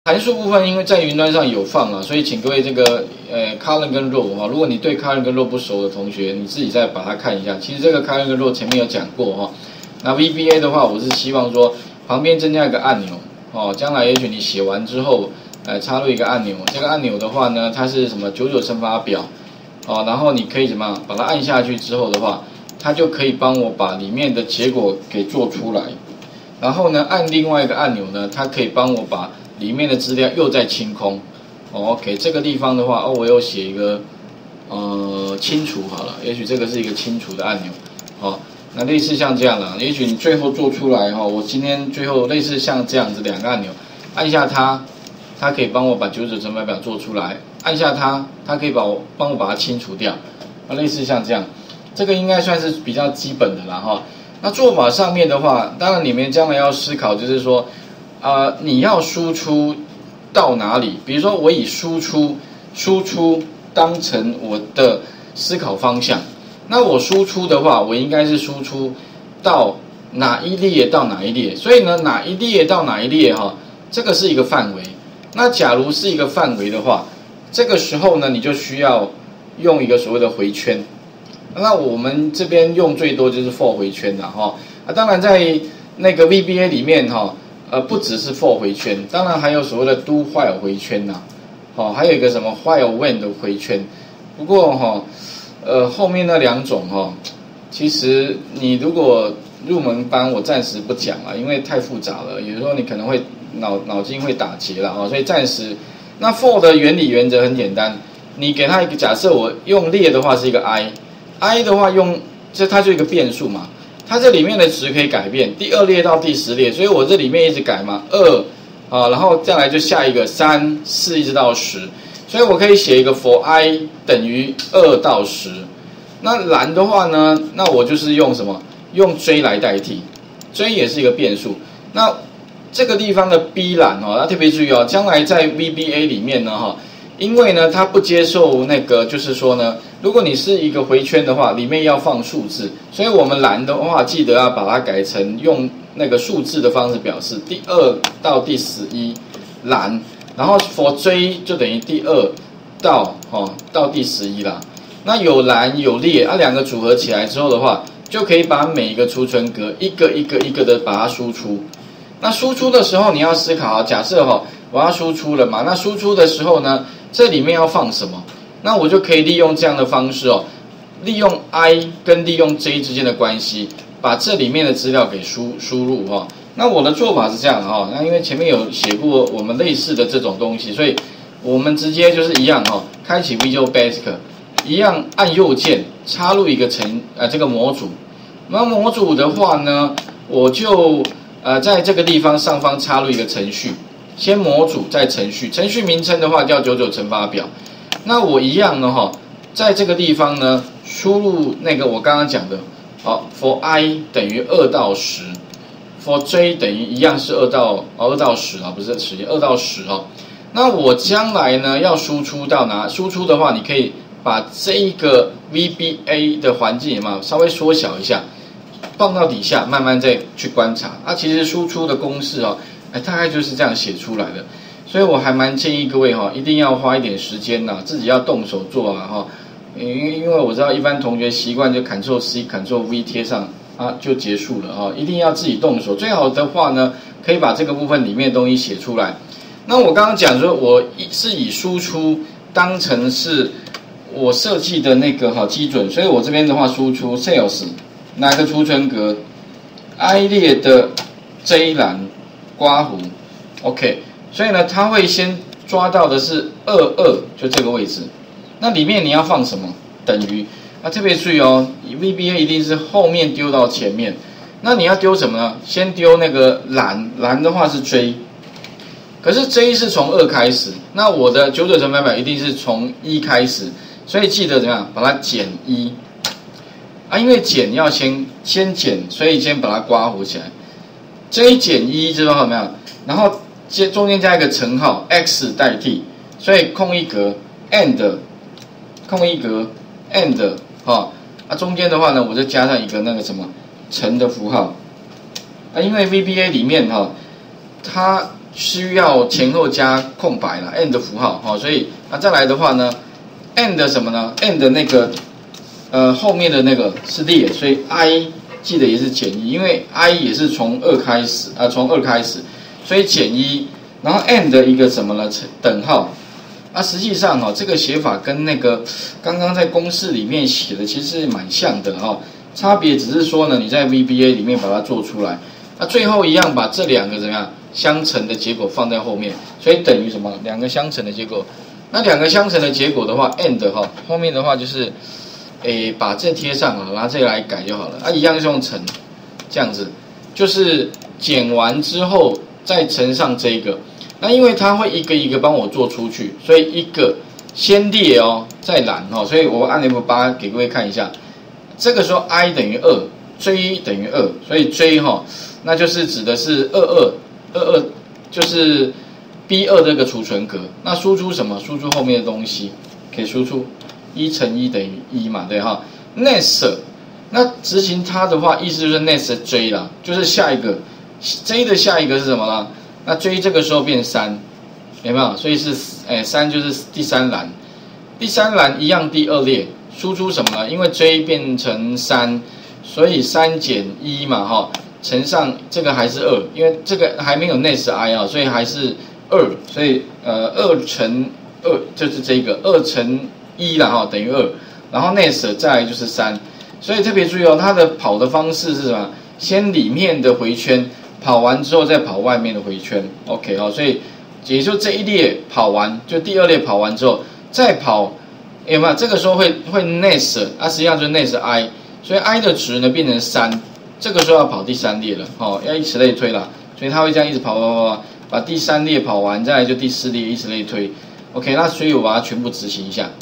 函数部分因为在云端上有放啊，所以请各位这个column 跟 row 哈，如果你对 column 跟 row 不熟的同学，你自己再把它看一下。其实这个 column 跟 row 前面有讲过哈。那 VBA 的话，我是希望说旁边增加一个按钮哦，将来也许你写完之后，插入一个按钮，这个按钮的话呢，它是什么99乘法表哦，然后你可以怎么样把它按下去之后的话，它就可以帮我把里面的结果给做出来。然后呢，按另外一个按钮呢，它可以帮我把里面的资料又在清空。OK， 这个地方的话，我有写一个清除好了，也许这个是一个清除的按钮，哦，那类似像这样啦，也许你最后做出来哈，我今天最后类似像这样子两个按钮，按下它，它可以帮我把99乘法表做出来，按下它，它可以帮我把它清除掉，类似像这样，这个应该算是比较基本的啦哈。那做法上面的话，当然你们将来要思考，就是说，你要输出到哪里？比如说，我以输出当成我的思考方向。那我输出的话，我应该是输出到哪一列到哪一列。所以呢，哪一列到哪一列哈，这个是一个范围。那假如是一个范围的话，这个时候呢，你就需要用一个所谓的回圈。那我们这边用最多就是 for 回圈啦哈。当然在那个 VBA 里面哈。不只是 for 回圈，当然还有所谓的 do while 回圈呐，还有一个什么 while when 的回圈。不过后面那两种其实你如果入门班，我暂时不讲了，因为太复杂了，有时候你可能会脑筋会打结了所以暂时。那 for 的原则很简单，你给它一个假设，我用列的话是一个 i 的话它就一个变数嘛。它这里面的值可以改变，第2列到第10列，所以我这里面一直改嘛，2然后再来就下一个3、4一直到10，所以我可以写一个 for i 等于2到10。那栏的话呢，那我就是用什么？用 J 来代替 ，J 也是一个变数。那这个地方的 B 栏要特别注意将来在 VBA 里面呢因为呢它不接受那个，就是说呢，如果你是一个回圈的话，里面要放数字，所以我们栏的话记得要把它改成用那个数字的方式表示，第2到第11栏，然后 for J 就等于第2到第11啦。那有栏有列两个组合起来之后的话，就可以把每一个储存格一个一个的把它输出。那输出的时候你要思考假设我要输出了嘛，那输出的时候呢，这里面要放什么？那我就可以利用这样的方式利用 i 跟利用 j 之间的关系，把这里面的资料给输入那我的做法是这样那因为前面有写过我们类似的这种东西，所以我们直接就是一样开启 Visual Basic， 一样按右键插入一个这个模组。那模组的话呢，我就在这个地方上方插入一个程序。先模组再程序，程序名称的话叫99乘法表。那我一样呢在这个地方呢输入那个我刚刚讲的for i 等于2到10 for j 等于一样是2到10不是10 2到10那我将来呢要输出到哪？输出的话，你可以把这一个 VBA 的环境稍微缩小一下，放到底下慢慢再去观察。其实输出的公式大概就是这样写出来的，所以我还蛮建议各位一定要花一点时间自己要动手做因为我知道一般同学习惯就 Ctrl+C、Ctrl+V 贴上就结束了一定要自己动手。最好的话呢，可以把这个部分里面的东西写出来。那我刚刚讲说，我是以输出当成是我设计的那个基准，所以我这边的话输出 sales 哪个储存格 i 列的 J 栏。刮弧 ，OK， 所以呢，它会先抓到的是22，就这个位置。那里面你要放什么？等于特别注意VBA 一定是后面丢到前面。那你要丢什么呢？先丢那个栏的话是 J， 可是 J 是从2开始，那我的99乘法表一定是从1开始，所以记得怎么样？把它减1因为减要先减，所以先把它刮弧起来。J 减1知道有没有？然后中间加一个乘号 x 代替，所以空一格 and 空一格 and 中间的话呢，我就加上一个那个什么乘的符号因为 VBA 里面它需要前后加空白啦 ，and 符号哈，所以再来的话呢 ，and 什么呢 ？and 那个后面的那个是列，所以 I 记得也是减1，因为 I 也是从2开始从2开始，所以减1，然后 and 一个什么呢？等号。实际上这个写法跟那个刚刚在公式里面写的其实是蛮像的差别只是说呢，你在 VBA 里面把它做出来，最后一样把这两个怎么样相乘的结果放在后面，所以等于什么？两个相乘的结果。那两个相乘的结果的话 ，and 后面的话就是把这贴上然后这个来改就好了。一样是用乘，这样子就是减完之后再乘上这个。那因为它会一个一个帮我做出去，所以一个先列再栏所以我按 F8 给各位看一下。这个时候 I 等于2，追等于2，所以追那就是指的是22，就是 B2 这个储存格。那输出什么？输出后面的东西，可以输出1乘1等于1嘛，对next 那执行它的话，意思就是 next 追啦，就是下一个 J 的下一个是什么呢？那追这个时候变3，有没有？所以是3就是第3栏，第3栏一样第2列，输出什么呢？因为追变成3，所以3减1嘛乘上这个还是2，因为这个还没有 next I 所以还是2，所以2乘2就是这个2乘1啦等于2，然后 next 再来就是3，所以特别注意它的跑的方式是什么？先里面的回圈。跑完之后再跑外面的回圈 ，OK 所以也就这一列跑完，就第2列跑完之后再跑，有没有？这个时候会 next 实际上就是 next I， 所以 I 的值呢变成3，这个时候要跑第3列了，要以此类推啦，所以它会这样一直跑，把第3列跑完，再来就第4列，以此类推 ，OK， 那所以我把它全部执行一下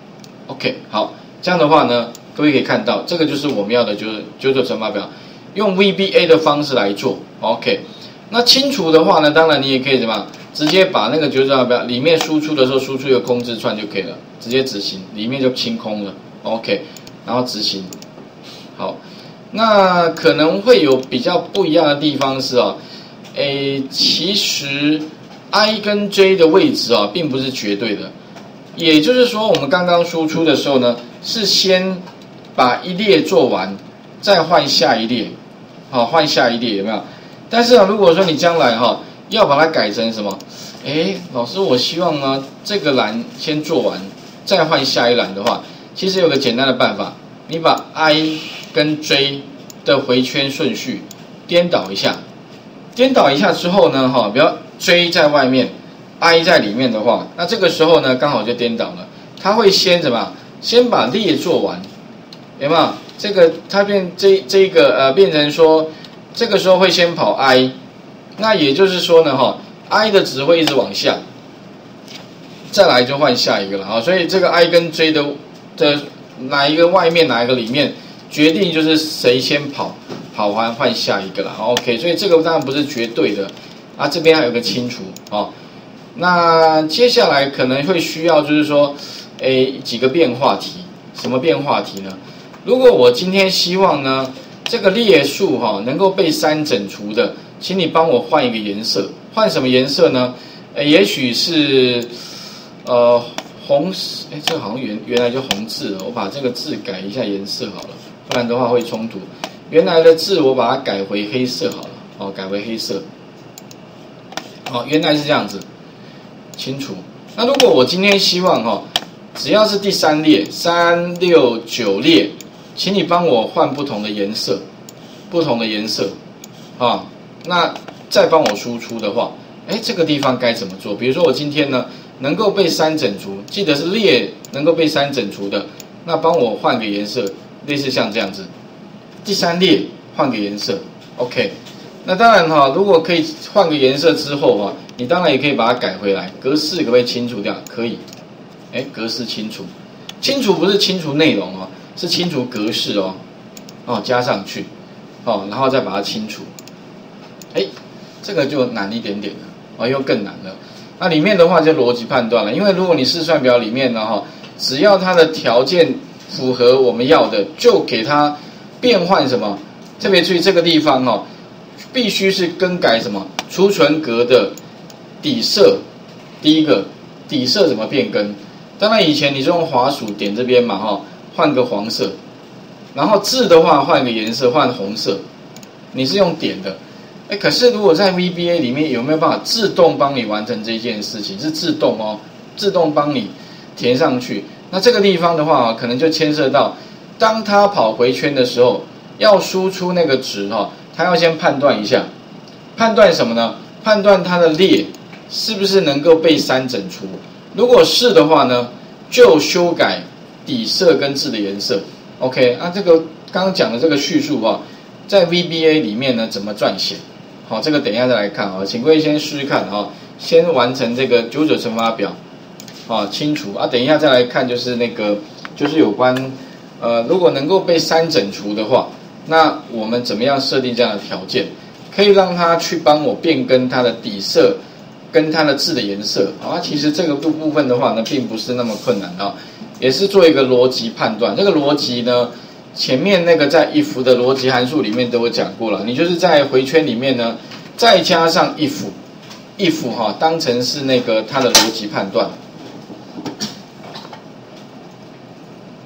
，OK， 好，这样的话呢，各位可以看到，这个就是我们要的就是九九乘法表。用 VBA 的方式来做 ，OK。那清除的话呢，当然你也可以怎么样，直接把那个九九乘法表里面输出的时候输出一个空字串就可以了，直接执行，里面就清空了 ，OK。然后执行，好。那可能会有比较不一样的地方是其实 I 跟 J 的位置并不是绝对的，也就是说我们刚刚输出的时候呢，是先把一列做完，再换下一列。换下一列有没有？但是如果说你将来要把它改成什么？老师，我希望呢这个栏先做完，再换下一栏的话，其实有个简单的办法，你把 I 跟 J 的回圈顺序颠倒一下，颠倒一下之后呢，比如 J 在外面 ，I 在里面的话，那这个时候呢刚好就颠倒了，它会先怎么？先把列做完，有没有？这个它变这个变成说，这个时候会先跑 I， 那也就是说呢I 的值会一直往下，再来就换下一个了所以这个 I 跟 J 的哪一个外面哪一个里面，决定就是谁先跑完换下一个了OK， 所以这个当然不是绝对的这边还有个清除那接下来可能会需要就是说几个变化题，什么变化题呢？如果我今天希望呢，这个列数能够被3整除的，请你帮我换一个颜色，换什么颜色呢？也许是红，这个好像原来就红字了，我把这个字改一下颜色好了，不然的话会冲突。原来的字我把它改回黑色好了，改回黑色。原来是这样子，清楚。那如果我今天希望只要是第3列3、6、9列。请你帮我换不同的颜色，那再帮我输出的话，这个地方该怎么做？比如说我今天呢能够被3整除，记得是列能够被3整除的，那帮我换个颜色，类似像这样子，第3列换个颜色 ，OK。那当然如果可以换个颜色之后你当然也可以把它改回来，格式可不可以清除掉？可以，格式清除，清除不是清除内容是清除格式加上去，然后再把它清除，这个就难一点点了，又更难了。那里面的话就逻辑判断了，因为如果你试算表里面呢只要它的条件符合我们要的，就给它变换什么？特别注意这个地方必须是更改什么储存格的底色，第一个底色怎么变更？当然以前你是用滑鼠点这边嘛哈，换个黄色，然后字的话换个颜色，换红色，你是用点的。可是如果在 VBA 里面有没有办法自动帮你完成这件事情？是自动哦，自动帮你填上去。那这个地方的话，可能就牵涉到，当它跑回圈的时候，要输出那个值哈，它要先判断一下，判断什么呢？判断它的列是不是能够被删整除。如果是的话呢，就修改底色跟字的颜色。OK， 这个刚刚讲的这个叙述啊，在 VBA 里面呢怎么撰写？好，这个等一下再来看啊，请各位先试试看啊，先完成这个99乘法表，清除等一下再来看，就是那个就是有关如果能够被删整除的话，那我们怎么样设定这样的条件，可以让它去帮我变更它的底色跟它的字的颜色其实这个部分的话呢，并不是那么困难也是做一个逻辑判断。这个逻辑呢，前面那个在 if 的逻辑函数里面都有讲过了，你就是在回圈里面呢，再加上 if 当成是那个它的逻辑判断。